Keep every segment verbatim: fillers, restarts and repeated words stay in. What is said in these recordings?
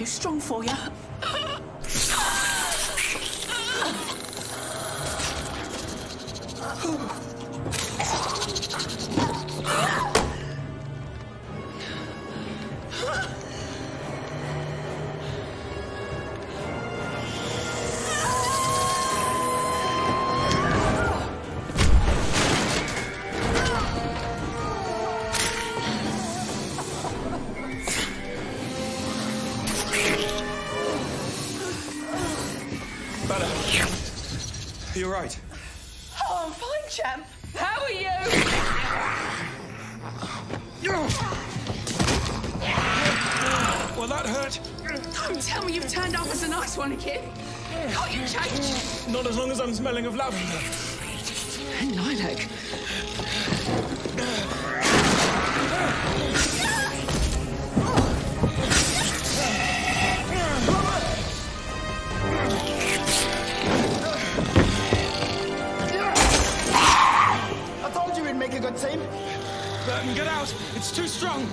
too strong for you. You're right. Oh, I'm fine, champ. How are you? Well, that hurt. Don't tell me you've turned up as a nice one again. Can't you change? Not as long as I'm smelling of lavender. And lilac. Make a good team. Burton, get out! It's too strong!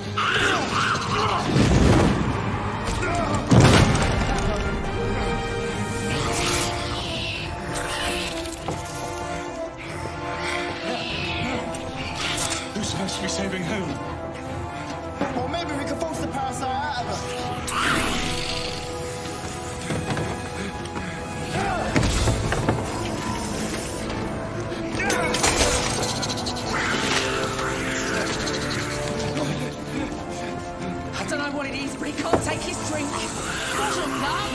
Who's supposed to be saving whom? Or maybe we could force the parasite out of her. But he can't take his drink. Wasn't that?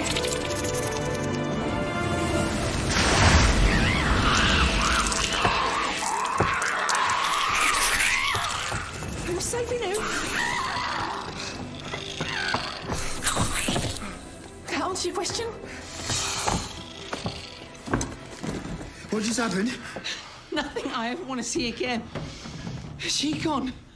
Who's saving who? That answer your question? What just happened? Nothing I ever want to see again. Is she gone?